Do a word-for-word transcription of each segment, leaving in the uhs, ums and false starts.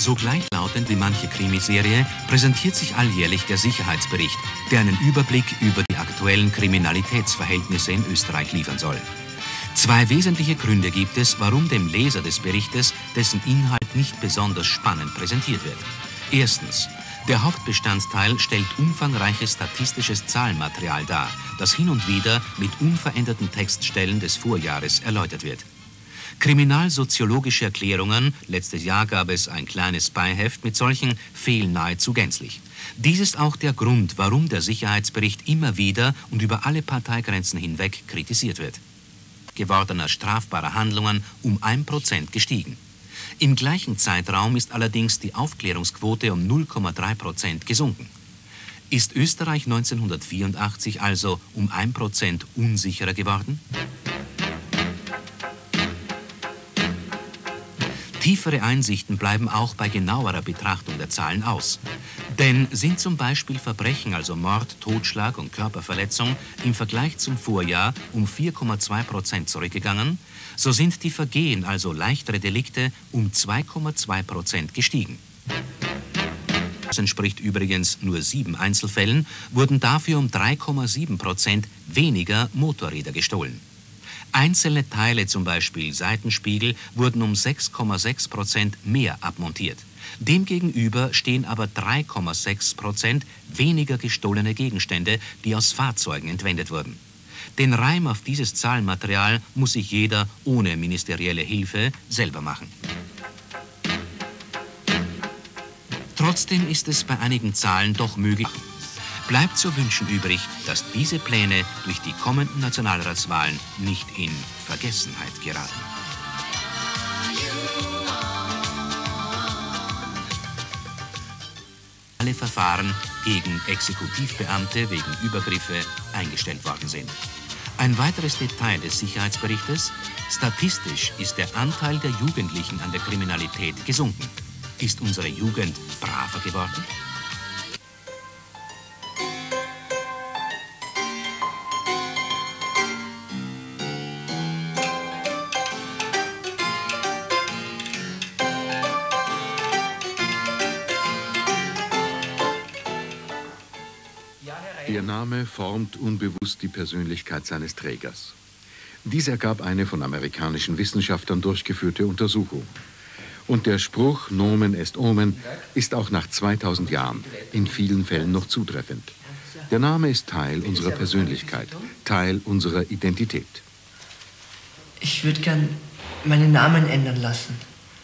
So gleichlautend wie manche Krimiserie präsentiert sich alljährlich der Sicherheitsbericht, der einen Überblick über die aktuellen Kriminalitätsverhältnisse in Österreich liefern soll. Zwei wesentliche Gründe gibt es, warum dem Leser des Berichtes dessen Inhalt nicht besonders spannend präsentiert wird. Erstens: Der Hauptbestandteil stellt umfangreiches statistisches Zahlenmaterial dar, das hin und wieder mit unveränderten Textstellen des Vorjahres erläutert wird. Kriminalsoziologische Erklärungen, letztes Jahr gab es ein kleines Beiheft mit solchen, fehlen nahezu gänzlich. Dies ist auch der Grund, warum der Sicherheitsbericht immer wieder und über alle Parteigrenzen hinweg kritisiert wird. Gewordener strafbarer Handlungen um ein Prozent gestiegen. Im gleichen Zeitraum ist allerdings die Aufklärungsquote um null Komma drei Prozent gesunken. Ist Österreich neunzehnhundertvierundachtzig also um ein Prozent unsicherer geworden? Tiefere Einsichten bleiben auch bei genauerer Betrachtung der Zahlen aus. Denn sind zum Beispiel Verbrechen, also Mord, Totschlag und Körperverletzung, im Vergleich zum Vorjahr um vier Komma zwei Prozent zurückgegangen, so sind die Vergehen, also leichtere Delikte, um zwei Komma zwei Prozent gestiegen. Das entspricht übrigens nur sieben Einzelfällen, wurden dafür um drei Komma sieben Prozent weniger Motorräder gestohlen. Einzelne Teile, zum Beispiel Seitenspiegel, wurden um sechs Komma sechs Prozent mehr abmontiert. Demgegenüber stehen aber drei Komma sechs Prozent weniger gestohlene Gegenstände, die aus Fahrzeugen entwendet wurden. Den Reim auf dieses Zahlenmaterial muss sich jeder ohne ministerielle Hilfe selber machen. Trotzdem ist es bei einigen Zahlen doch möglich. Bleibt zu wünschen übrig, dass diese Pläne durch die kommenden Nationalratswahlen nicht in Vergessenheit geraten. Alle Verfahren gegen Exekutivbeamte wegen Übergriffe eingestellt worden sind. Ein weiteres Detail des Sicherheitsberichtes: Statistisch ist der Anteil der Jugendlichen an der Kriminalität gesunken. Ist unsere Jugend braver geworden? Ihr Name formt unbewusst die Persönlichkeit seines Trägers. Dies ergab eine von amerikanischen Wissenschaftlern durchgeführte Untersuchung. Und der Spruch Nomen est Omen ist auch nach zweitausend Jahren in vielen Fällen noch zutreffend. Der Name ist Teil unserer Persönlichkeit, Teil unserer Identität. Ich würde gern meinen Namen ändern lassen.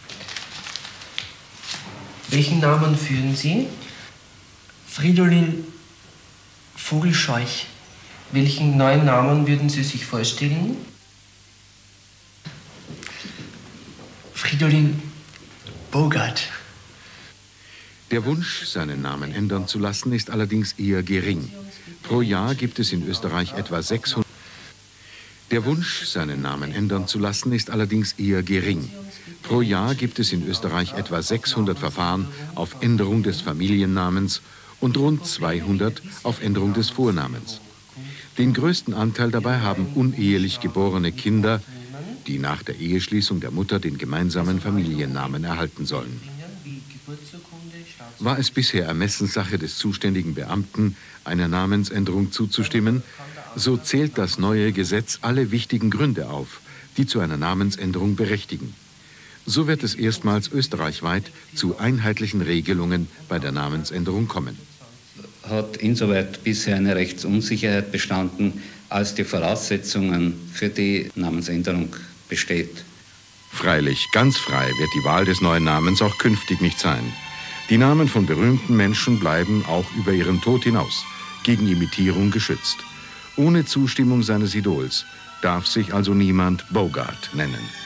Welchen Namen führen Sie? Fridolin Vogelscheuch. Welchen neuen Namen würden Sie sich vorstellen? Fridolin Bogart. Der Wunsch, seinen Namen ändern zu lassen, ist allerdings eher gering. Pro Jahr gibt es in Österreich etwa sechshundert. Der Wunsch, seinen Namen ändern zu lassen, ist allerdings eher gering. Pro Jahr gibt es in Österreich etwa sechshundert Verfahren auf Änderung des Familiennamens und rund zweihundert auf Änderung des Vornamens. Den größten Anteil dabei haben unehelich geborene Kinder, die nach der Eheschließung der Mutter den gemeinsamen Familiennamen erhalten sollen. War es bisher Ermessenssache des zuständigen Beamten, einer Namensänderung zuzustimmen, so zählt das neue Gesetz alle wichtigen Gründe auf, die zu einer Namensänderung berechtigen. So wird es erstmals österreichweit zu einheitlichen Regelungen bei der Namensänderung kommen. Hat insoweit bisher eine Rechtsunsicherheit bestanden, als die Voraussetzungen für die Namensänderung besteht. Freilich, ganz frei wird die Wahl des neuen Namens auch künftig nicht sein. Die Namen von berühmten Menschen bleiben auch über ihren Tod hinaus gegen Imitierung geschützt. Ohne Zustimmung seines Idols darf sich also niemand Bogart nennen.